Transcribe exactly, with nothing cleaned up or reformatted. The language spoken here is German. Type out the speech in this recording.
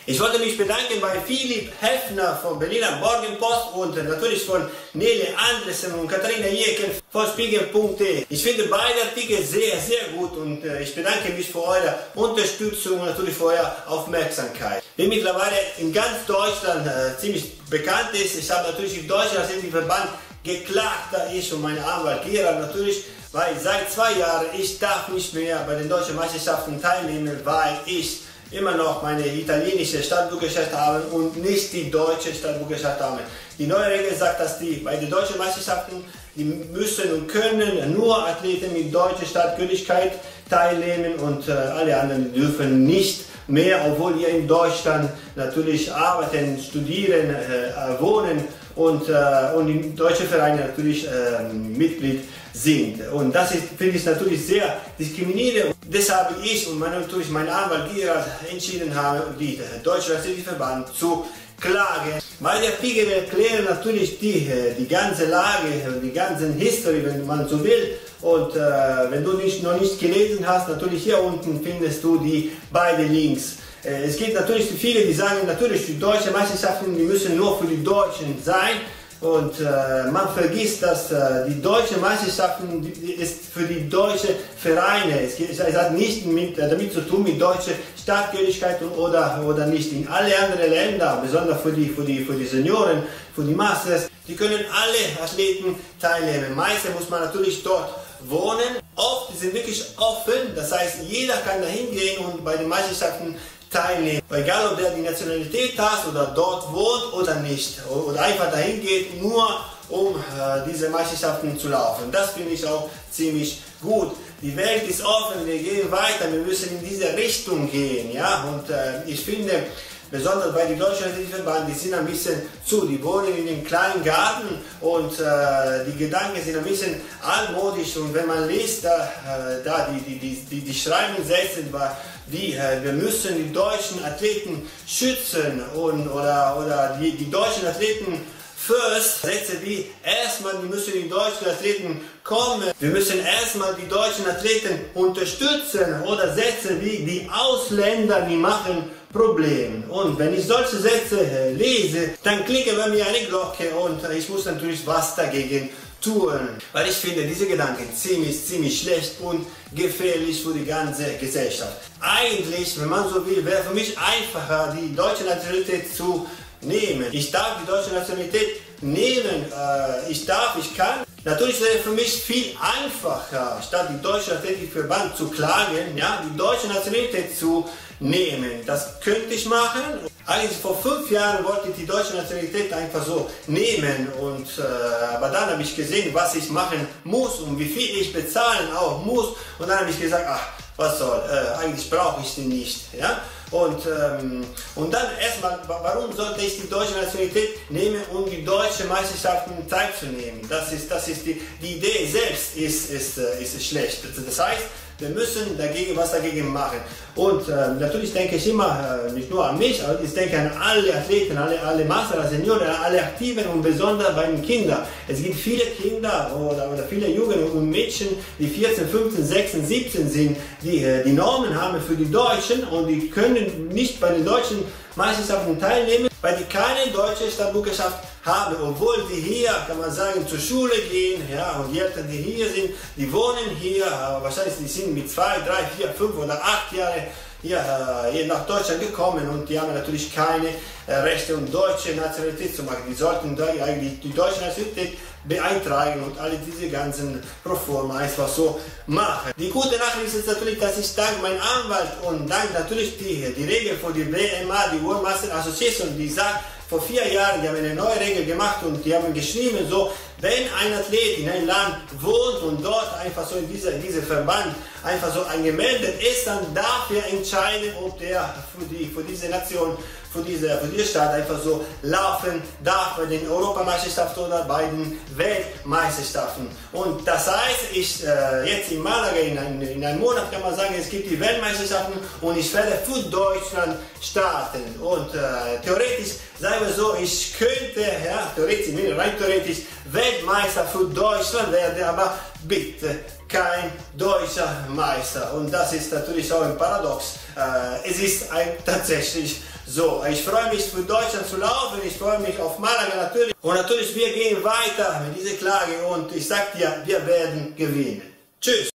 Ich wollte mich bedanken bei Philipp Heffner von Berliner Morgenpost und natürlich von Nele Andresen und Katharina Jekel von Spiegel punkt de. Ich finde beide Artikel sehr, sehr gut und ich bedanke mich für eure Unterstützung und natürlich für eure Aufmerksamkeit. Wie mittlerweile in ganz Deutschland äh, ziemlich bekannt ist, ich habe natürlich im Deutschen Athletikverband geklagt, da ich und mein Anwalt Gerald natürlich, weil seit zwei Jahren ich darf nicht mehr bei den deutschen Meisterschaften teilnehmen, weil ich immer noch meine italienische Staatsbürgerschaft habe und nicht die deutsche Staatsbürgerschaft habe. Die neue Regel sagt, dass die bei den deutschen Meisterschaften, die müssen und können nur Athleten mit deutscher Staatsbürgerschaft teilnehmen und äh, alle anderen dürfen nicht mehr, obwohl wir in Deutschland natürlich arbeiten, studieren, äh, wohnen und, äh, und in deutschen Vereinen natürlich äh, Mitglied sind. Und das finde ich natürlich sehr diskriminierend. Deshalb ich und mein, natürlich mein Anwalt Gerald entschieden haben, die Deutsche Athletikverband zu klagen. Weil die Artikel erklären natürlich die, die ganze Lage, die ganze History, wenn man so will. Und äh, wenn du nicht, noch nicht gelesen hast, natürlich hier unten findest du die beiden Links. Äh, es gibt natürlich viele, die sagen, natürlich die deutschen Meisterschaften, die müssen nur für die Deutschen sein. Und äh, man vergisst, dass äh, die deutschen Meisterschaften die, ist für die deutschen Vereine. Es, es hat nicht mit, äh, damit zu tun mit deutscher Staatsgehörigkeit oder, oder nicht. In alle anderen Länder, besonders für die, für, die, für die Senioren, für die Masters, die können alle Athleten teilnehmen. Meistens muss man natürlich dort wohnen. Oft sind wirklich offen, das heißt, jeder kann da hingehen und bei den Meisterschaften teilnehmen. Egal ob der die Nationalität hat oder dort wohnt oder nicht. Oder einfach dahin geht, nur um äh, diese Meisterschaften zu laufen. Das finde ich auch ziemlich gut. Die Welt ist offen, wir gehen weiter, wir müssen in diese Richtung gehen. Ja? Und äh, ich finde, besonders bei den deutschen Athletikverband, die sind ein bisschen zu, die wohnen in einem kleinen Garten und äh, die Gedanken sind ein bisschen altmodisch und wenn man liest, da, äh, da die, die, die, die, die schreiben Sätze, wie äh, wir müssen die deutschen Athleten schützen und, oder, oder die, die deutschen Athleten first, Sätze wie erstmal, wir müssen die deutschen Athleten kommen, wir müssen erstmal die deutschen Athleten unterstützen oder Sätze wie die Ausländer, die machen Probleme. Und wenn ich solche Sätze äh, lese, dann klicke bei mir eine Glocke und äh, ich muss natürlich was dagegen tun. Weil ich finde diese Gedanken ziemlich, ziemlich schlecht und gefährlich für die ganze Gesellschaft. Eigentlich, wenn man so will, wäre für mich einfacher, die deutsche Nationalität zu nehmen. Ich darf die deutsche Nationalität nehmen, äh, ich darf, ich kann. Natürlich wäre es für mich viel einfacher, statt die deutsche Athletikverband zu klagen, ja, die deutsche Nationalität zu nehmen. Das könnte ich machen. Eigentlich vor fünf Jahren wollte ich die deutsche Nationalität einfach so nehmen und äh, aber dann habe ich gesehen, was ich machen muss und wie viel ich bezahlen auch muss und dann habe ich gesagt, ach, was soll, äh, eigentlich brauche ich sie nicht. Ja? Und, ähm, und dann erstmal, warum sollte ich die deutsche Nationalität nehmen, um die deutschen Meisterschaften teilzunehmen? Das ist, das ist die, die Idee selbst ist, ist, ist schlecht. Das heißt, wir müssen dagegen, was dagegen machen. Und äh, natürlich denke ich immer, äh, nicht nur an mich, aber ich denke an alle Athleten, alle, alle Master, alle Senioren, alle Aktiven und besonders bei den Kindern. Es gibt viele Kinder oder, oder viele Jugend und Mädchen, die vierzehn, fünfzehn, sechzehn, siebzehn sind, die äh, die Normen haben für die Deutschen und die können nicht bei den deutschen Meisterschaften teilnehmen, weil die keine deutsche Staatsbürgerschaft haben, obwohl die hier, kann man sagen, zur Schule gehen, ja, und die Eltern, die hier sind, die wohnen hier, wahrscheinlich die sind mit zwei, drei, vier, fünf oder acht Jahren hier, hier nach Deutschland gekommen und die haben natürlich keine äh, Rechte und deutsche Nationalität zu machen. Die sollten da eigentlich die deutsche Nationalität beeintragen und alle diese ganzen Proforma einfach so machen. Die gute Nachricht ist natürlich, dass ich dank meinem Anwalt und dank natürlich die, die Regel von der W M A, die World Master Association, die sagt, vor vier Jahren, die haben eine neue Regel gemacht und die haben geschrieben, so, wenn ein Athlet in einem Land wohnt und dort einfach so in dieser, in dieser Verband einfach so angemeldet ist, dann darf er entscheiden, ob der für, die, für diese Nation, für diese, für diese Stadt einfach so laufen darf bei den Europameisterschaften oder bei den Weltmeisterschaften. Und das heißt, ich äh, jetzt in Malaga, in, ein, in einem Monat kann man sagen, es gibt die Weltmeisterschaften und ich werde für Deutschland starten. Und äh, theoretisch, sagen wir so, ich könnte, ja, theoretisch, rein theoretisch, Weltmeister für Deutschland werden, aber bitte kein deutscher Meister. Und das ist natürlich auch ein Paradox. Äh, es ist ein, tatsächlich so. Ich freue mich für Deutschland zu laufen, ich freue mich auf Malaga natürlich. Und natürlich, wir gehen weiter mit dieser Klage und ich sage dir, wir werden gewinnen. Tschüss!